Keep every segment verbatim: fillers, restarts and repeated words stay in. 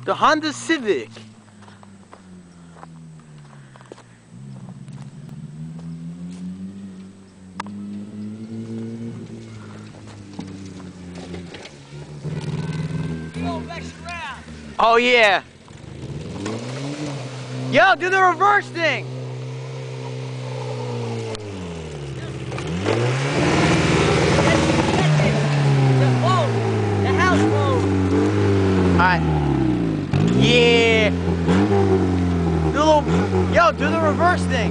The Honda Civic. Oh yeah. Yo, do the reverse thing. The house mode. Alright. Yeah. Do a little, yo, do the reverse thing.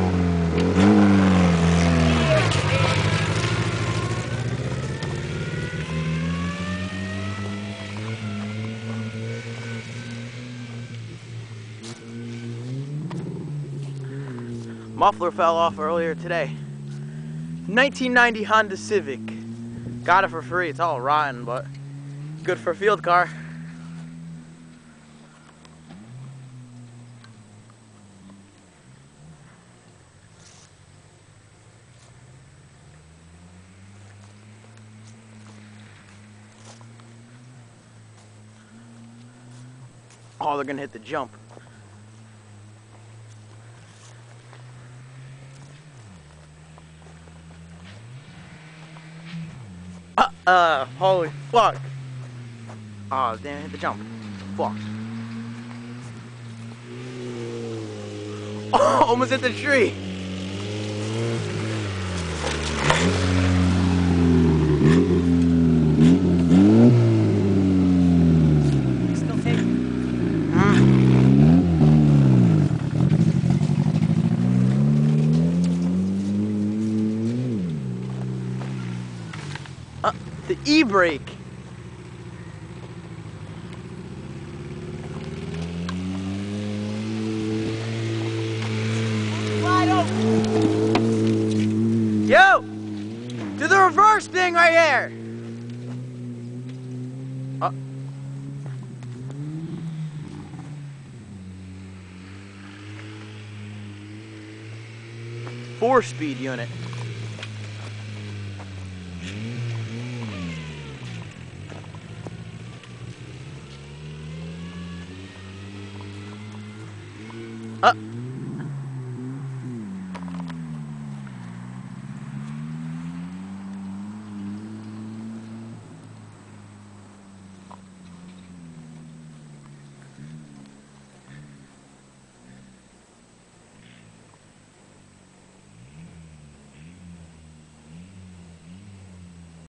Muffler fell off earlier today. nineteen ninety Honda Civic. Got it for free. It's all rotten, but good for a field car. Oh, they're gonna hit the jump. Uh, uh, holy fuck. Oh, damn, hit the jump. Fuck. Oh, almost hit the tree. Still taking. Uh, the e-brake. Wide open. Yo! Do the reverse thing right here! Uh. Four-speed unit. Uh.